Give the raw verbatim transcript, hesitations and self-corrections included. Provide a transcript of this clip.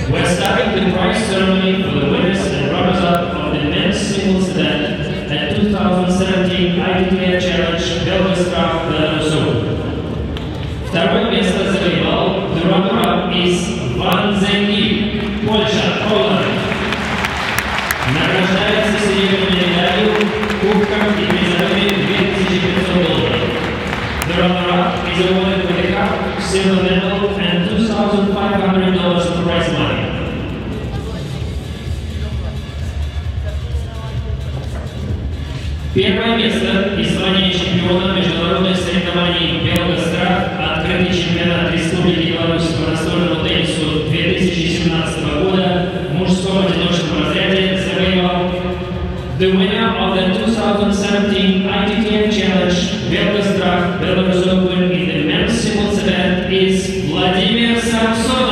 We're starting the prize ceremony for the winners and runners-up of the men's singles event at two thousand seventeen I T T F Challenge Belgorod, Belarus. Второе место завоевал the runner-up из Wanzengi, Польша, Poland. Награждается серебряной медалью, кубком и призовыми две тысячи пятьсот долларов. The runner-up is awarded with a cup, silver medal, and two thousand five hundred dollars of prize money. Первое место и звание чемпиона международных соревнований Белгострад, открытый чемпионат Республики Беларусь по настольному теннису две тысячи семнадцатого года в мужском одиночном разряде завоевал the winner of the two thousand seventeen I T T F Challenge Belgorod, Belarus Open in the men's singles event is Vladimir Samsonov.